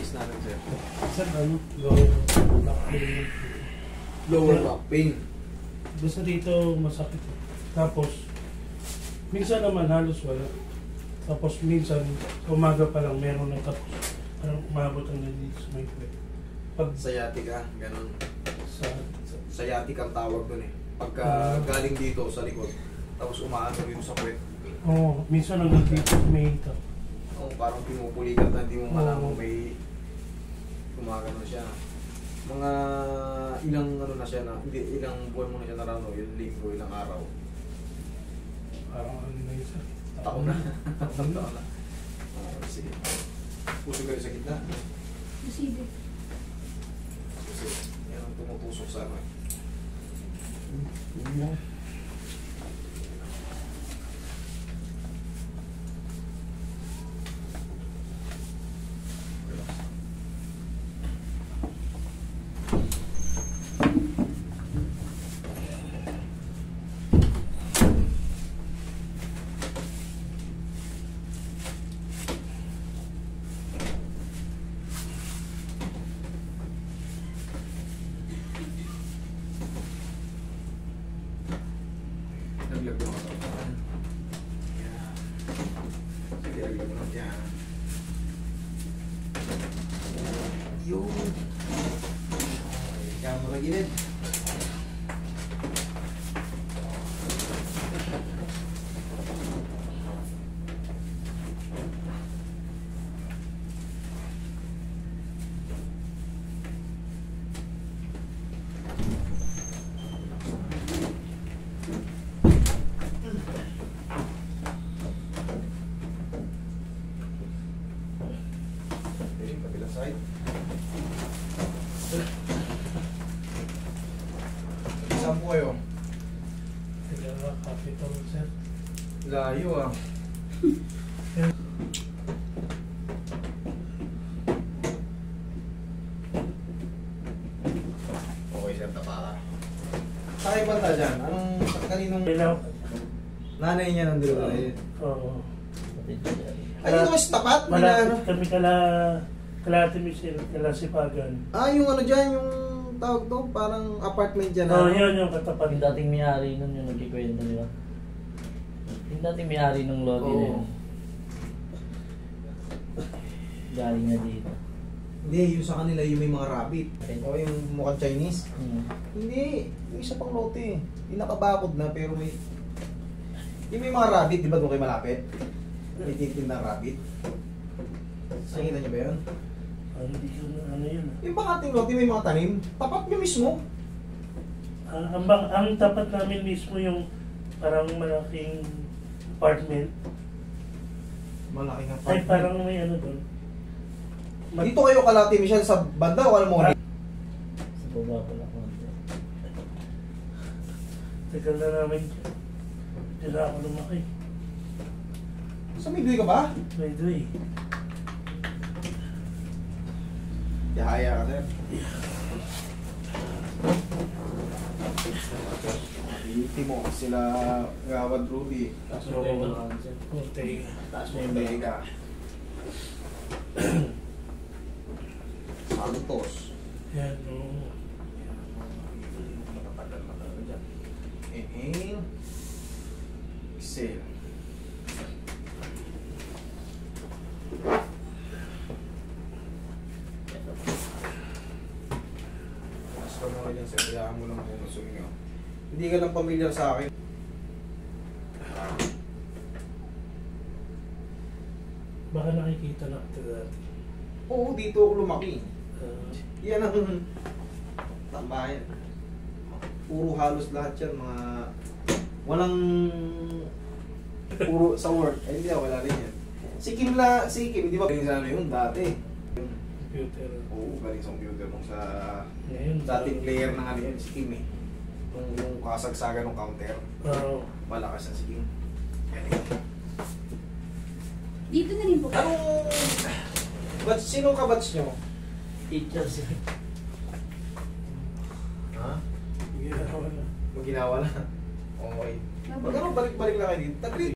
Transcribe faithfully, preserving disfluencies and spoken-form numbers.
case natin, sir? Sir, ano? Lower back pain. Lower back pain. Basta dito masakit. Tapos, minsan naman halos wala. Tapos minsan, umaga pa lang meron na tapos. Parang umabot ang dito sa may kwet. Pag Sciatica, ganun. sa... sa Sciatic ang tawag dun eh. Pagka Ah. galing dito sa likod, tapos umaano yung sa puwet. Oo, oh, minsan hanggang dito may hita. Oh, parang pinupulikat na hindi mo malaman Oo. may gumagano siya. Mga ilang ano na siya na, hindi, ilang buwan mo na siya narano, yung linggo, ilang araw. Parang ano na yun, sir. Taon na. Taon na. Oh, sige. Puso ka rin sa gitna. Sige. Kasi yan ang tumutusok sa ano. Yun lang. Naglag mo ako. Yan. Sige, naglag mo yan. Yun. Kaya mo na gilid. Okay, kabilang side. Saan po kayo? Kaya capital, sir. Layo ah. Okay, sir, tapa ka. Sakay banta dyan. Anong, kaninong Kailangan. nanay niya ng dalawa? Oo. Ay, dito kayo sa tapat? May na Malapit ano? kami kala... Kalahati Michelle, kala Sipagan. Ah, yung ano dyan, yung tawag to, parang apartment dyan. Oo, ano? yun yung katapat. Yung dating may-ari nun yung nagkikwento, di ba? Yung dating may-ari nung lobby na Oo. yun. Galing niya dito. Hindi, yung sa kanila, yung may mga rabbit. O yung mukhang Chinese. Hmm. Hindi, yung isa pang lote. Yung nakabakod na, pero may... Yung may mga rabbit, di ba doon kayo malapit? May titim na rabbit. Nakikita niyo ba yun? Ano, hindi ko na, ano yun. Yung bang ating lote may mga tanim, tapat nyo mismo. Ah, ang, bang- ang tapat namin mismo yung parang malaking apartment. Malaking Ay, apartment. parang may ano doon. Mag- Dito kayo kalati, Michelle, sa banda o alam mo? Sa baba pala konti. Tagal na namin dyan. Hindi na ako lumaki. Sa midway ka ba? By the way. Yahaya ka, sir. Iti mo sila Gawad Rudy. Tapos Oo. yung table lang siya. Ortega. Taas mo yung bega. Santos. Yan, oo. Matatagal na talaga dyan. Inhale. Exhale. Mas ka mo dyan, sir. Kayaan mo lang muna sumingaw. Hindi ka lang pamilyar sa akin. Baka nakikita na kita dati. Oo, dito ako lumaki. Ah, Yan ang tambayan. Puro halos lahat yan, mga walang puro sa work. Ay, hindi, wala rin yan. Si Kim la, si Kim, di ba galing sa ano yun dati? computer. Oo, galing sa computer nung sa Ngayon. dating player ng ano yun, si Kim eh. Yung, yung kasagsagan ng counter, Oo. malakas yan si Kim. Galing. Dito na rin po. Anong, batch, sino ka batch nyo? Teachers. Ha? Ginawa na. Maginawa na. Okay. Pag ano, balik-balik lang kayo dito. Tag-grade